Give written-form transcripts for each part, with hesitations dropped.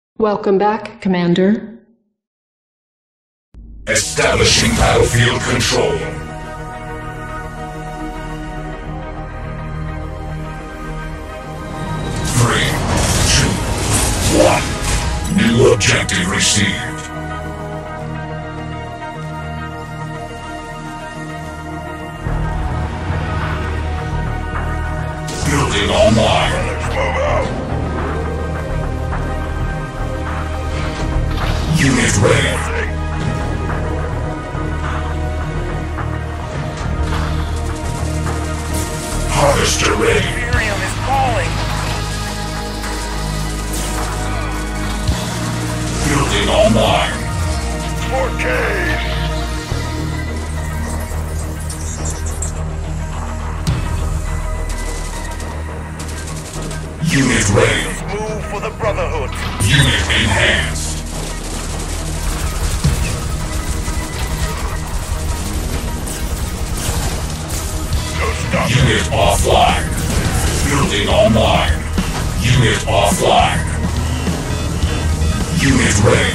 Welcome back, Commander. Establishing battlefield control. 3, 2, 1. New objective received. Building online. Let's move out. Unit ready. Harvester ready. Imperium is calling. Building online. Forcade. Unit ready. Let's move for the Brotherhood. Unit enhanced. No stop. Unit offline. Building online. Unit offline. Unit ready.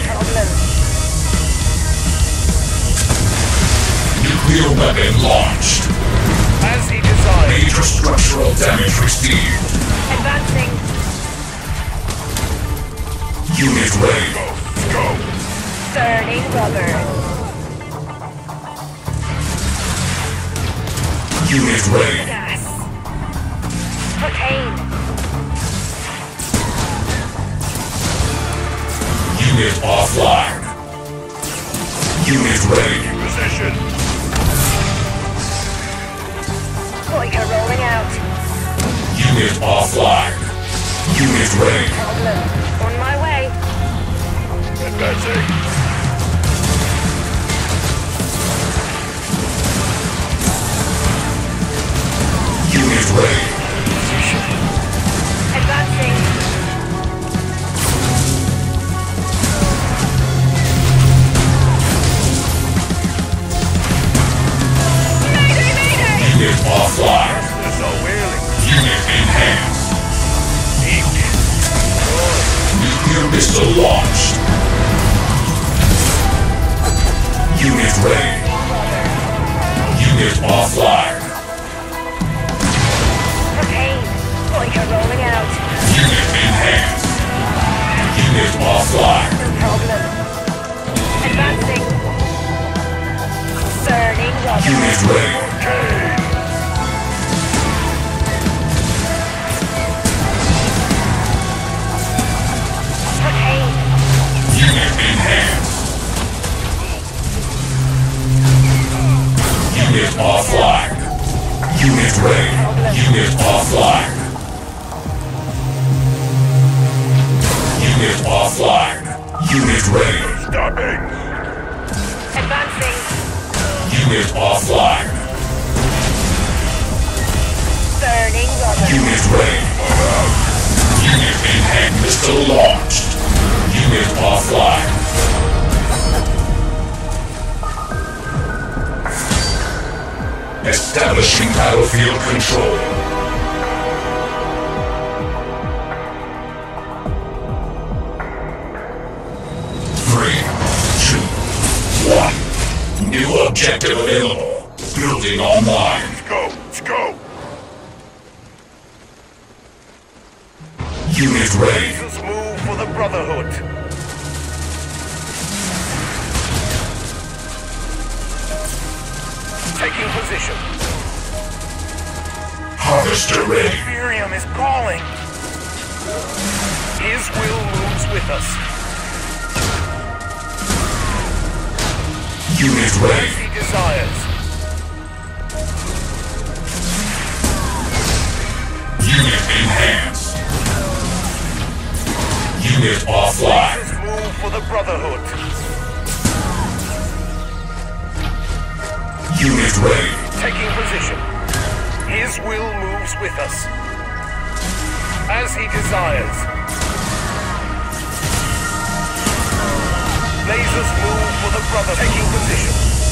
Nuclear weapon launched. As he desires. Major structural damage received. Advancing. Unit ready. Let's go. Burning rubber. Unit ready. Gas. Cocaine. Unit offline. Unit ready. Position. Goiter rolling out. Unit offline. Unit ready. Problem. On my way. Advancing. Unit ready. Advancing. Mayday, mayday! Unit offline. Missile wheeling. Unit enhanced. Deep. Nuclear missile launched. Unit ready. Unit offline. Cocaine. Goiter rolling out. Unit enhanced. Unit offline. No problem. Advancing. Burning rubber. Unit ready. Okay. Cocaine. Unit enhanced. Unit offline. Unit ready. Unit offline. Unit offline. Unit ready. Stopping. Advancing. Unit offline. Burning rubber. Unit ready. Unit enhanced. Missile launched. Unit offline. Establishing battlefield control. Three, two, one. New objective available. Building online. Let's go. Let's go. Unit ready. Let's move for the Brotherhood. Taking position. Harvester ready. Imperium is calling. His will moves with us. Unit As ready. he desires. Unit enhanced. Unit offline. Let's move for the Brotherhood. Unit ready. Taking position. His will moves with us. As he desires. Lasers move for the Brotherhood. Taking position.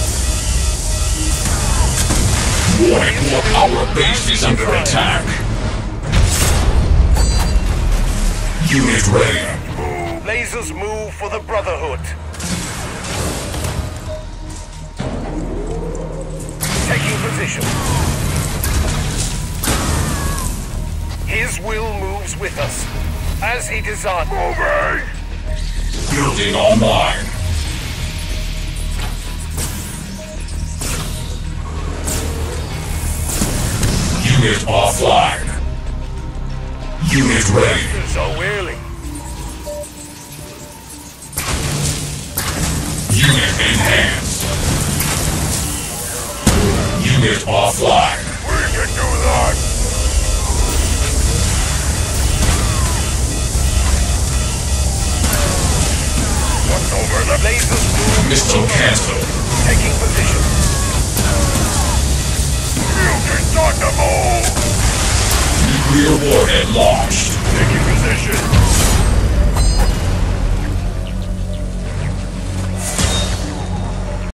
Warning, our base is under attack. Unit ready. Lasers Lasers move for the Brotherhood. Taking position. His will moves with us, as he desires. Moving! Building online. Unit offline. Unit ready. So early. Unit enhanced. Unit offline. We can do that. What's over the lasers move? Missile cancelled. Taking position. Mutant on the move. Nuclear warhead launched. Taking position.